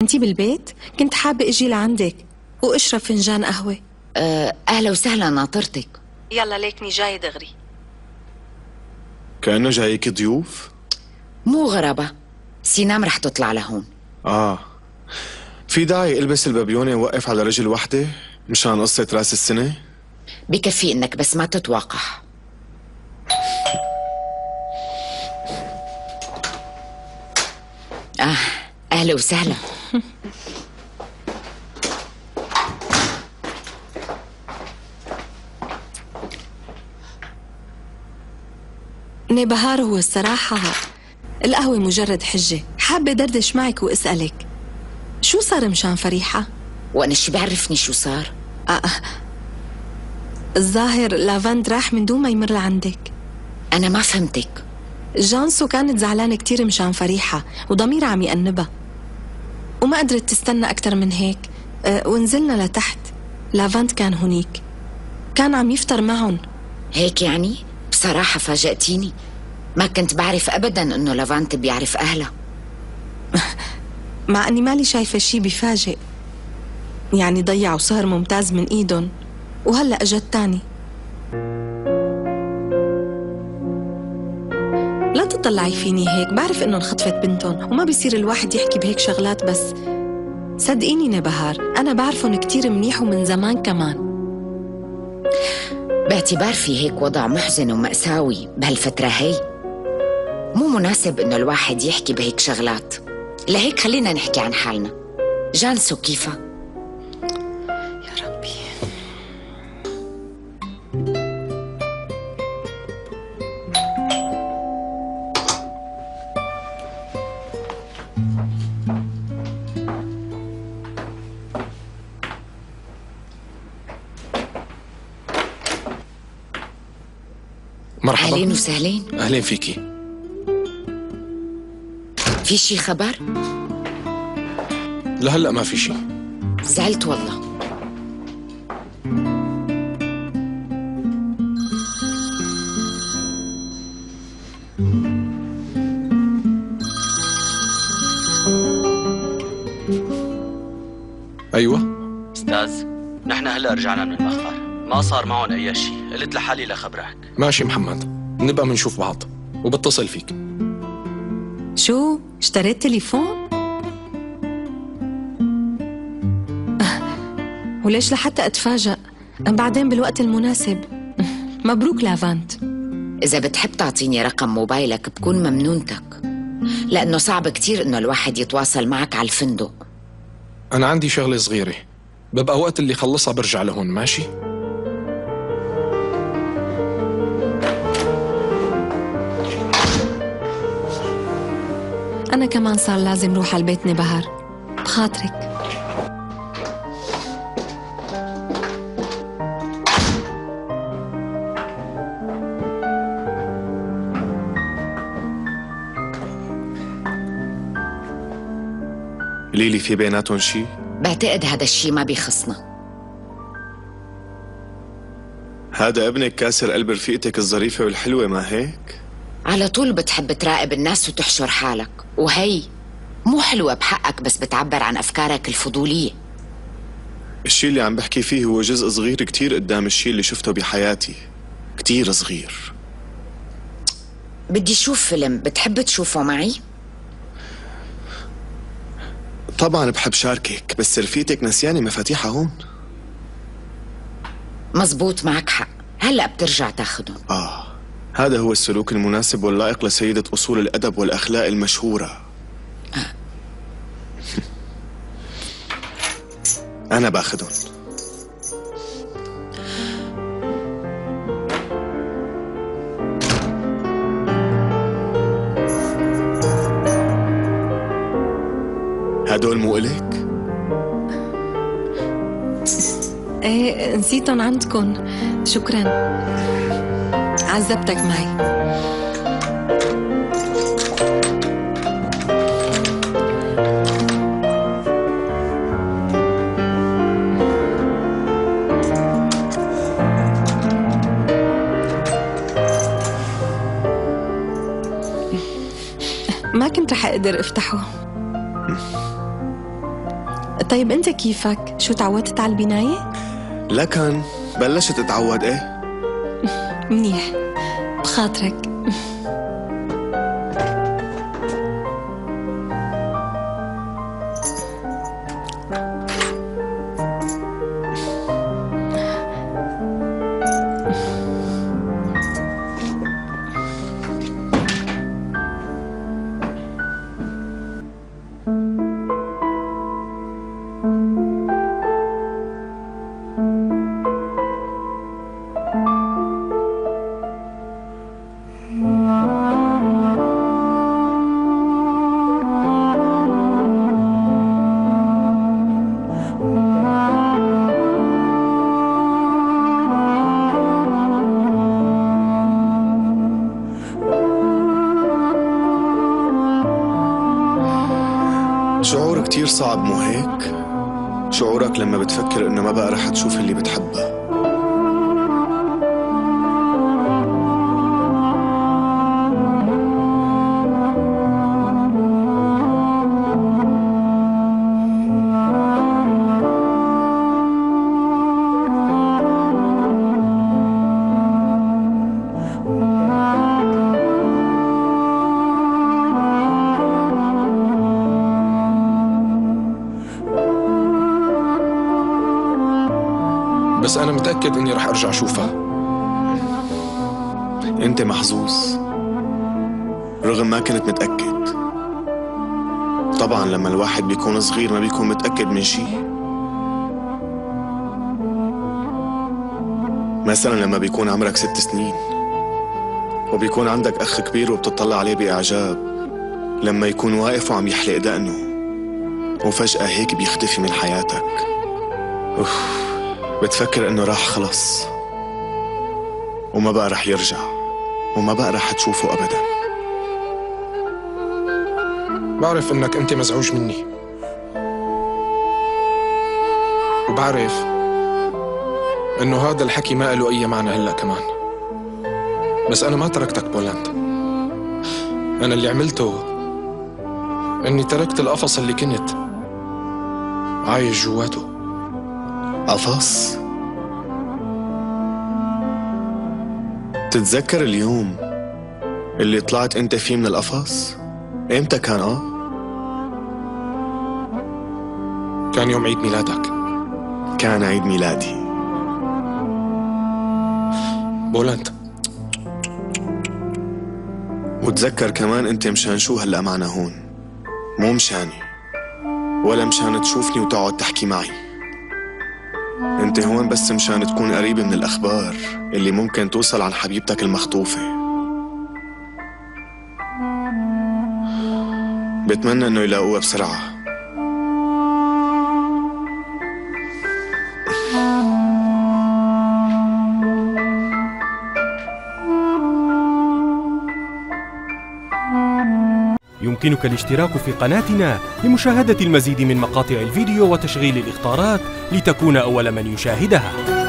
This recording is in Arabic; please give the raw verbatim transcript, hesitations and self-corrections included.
انتي بالبيت؟ كنت حابة اجي لعندك واشرب فنجان قهوة. أه اهلا وسهلا، ناطرتك. يلا ليكني جاي دغري. كأنه جايك ضيوف؟ مو غرابة، سينام رح تطلع لهون. اه في داعي البس البابيونة ووقف على رجل وحدة مشان قصة راس السنة؟ بكفي انك بس ما تتوقح. اه اهلا وسهلا. نبهار، هو الصراحة القهوة مجرد حجة، حابة دردش معك واسألك شو صار مشان فريحة؟ وانا شو بعرفني شو صار؟ آه. الظاهر لافند راح من دون ما يمر لعندك. انا ما فهمتك. جانسو كانت زعلانة كتير مشان فريحة وضميرها عم يأنبها وما قدرت تستنى أكتر من هيك. أه ونزلنا لتحت، لافند كان هونيك، كان عم يفطر معهم. هيك يعني؟ بصراحة فاجأتيني، ما كنت بعرف أبدا إنه لافانت بيعرف أهلها. مع أني مالي شايفة شي بيفاجئ، يعني ضيعوا سهر ممتاز من إيدهم وهلأ أجت تاني. لا تطلعي فيني هيك، بعرف إنه انخطفت بنتهم وما بيصير الواحد يحكي بهيك شغلات، بس صدقيني نبهار أنا بعرفهم كتير منيح ومن زمان كمان. باعتبار في هيك وضع محزن ومأساوي بهالفترة هي، مو مناسب إنه الواحد يحكي بهيك شغلات. لهيك خلينا نحكي عن حالنا. جانسو كيفها؟ يا ربي. مرحبا. أهلين وسهلين. أهلين فيكي. في شي خبر؟ لهلأ ما في شي. زعلت والله. أيوة أستاذ، نحن هلأ رجعنا من المخبر، ما صار معهم أي شيء، قلت لحالي لخبرك. ماشي محمد، نبقى منشوف بعض وبتصل فيك. شو؟ اشتريت تليفون؟ وليش لحتى أتفاجأ؟ بعدين بالوقت المناسب. مبروك لافانت. إذا بتحب تعطيني رقم موبايلك بكون ممنونتك، لأنه صعب كتير إنه الواحد يتواصل معك على الفندق. أنا عندي شغلة صغيرة، ببقى وقت اللي خلصها برجع لهون. ماشي؟ أنا كمان صار لازم روح على البيت نبهار، بخاطرك. ليلي في بيناتهم شي؟ بعتقد هذا الشي ما بيخصنا. هذا ابنك كاسر قلب رفيقتك الظريفة والحلوة، ما هيك؟ على طول بتحب تراقب الناس وتحشر حالك، وهي مو حلوة بحقك، بس بتعبر عن أفكارك الفضولية. الشي اللي عم بحكي فيه هو جزء صغير كتير قدام الشي اللي شفته بحياتي، كتير صغير. بدي شوف فيلم، بتحب تشوفه معي؟ طبعا بحب شاركك، بس رفيقتك نسياني مفاتيحها هون. مزبوط، معك حق، هلأ بترجع تاخدهم. آه هذا هو السلوك المناسب واللائق لسيدة أصول الأدب والأخلاق المشهورة. آه. أنا باخدهم. هدول مو إلك؟ ايه نسيتهم عندكم، شكرا، عذبتك معي. ما كنت رح اقدر افتحه. طيب أنت كيفك؟ شو تعودت على البناية؟ لكن بلشت اتعود ايه. منيح، بخاطرك. شعور كتير صعب مو هيك؟ شعورك لما بتفكر انه ما بقى رح تشوف اللي بتحبه. بس أنا متأكد إني رح أرجع أشوفها. أنت محظوظ رغم ما كنت متأكد. طبعا لما الواحد بيكون صغير ما بيكون متأكد من شيء. مثلا لما بيكون عمرك ست سنين وبيكون عندك أخ كبير وبتطلع عليه بإعجاب، لما يكون واقف وعم يحلق دقنه وفجأة هيك بيختفي من حياتك، أوف، بتفكر انه راح خلص وما بقى رح يرجع وما بقى رح تشوفه ابدا. بعرف انك انت مزعوج مني، وبعرف انه هذا الحكي ما له اي معنى هلا كمان، بس انا ما تركتك بولندا. انا اللي عملته اني تركت القفص اللي كنت عايش جواته. قفص؟ تتذكر اليوم اللي طلعت انت فيه من القفص؟ امتى كان؟ اه كان يوم عيد ميلادك. كان عيد ميلادي بولندا. وتذكر كمان انت مشان شو هلأ معنا هون؟ مو مشاني ولا مشان تشوفني وتقعد تحكي معي. انت هون بس مشان تكون قريب من الأخبار اللي ممكن توصل عن حبيبتك المخطوفة. بتمنى انه يلاقوها بسرعة. يمكنك الاشتراك في قناتنا لمشاهدة المزيد من مقاطع الفيديو وتشغيل الإخطارات لتكون أول من يشاهدها.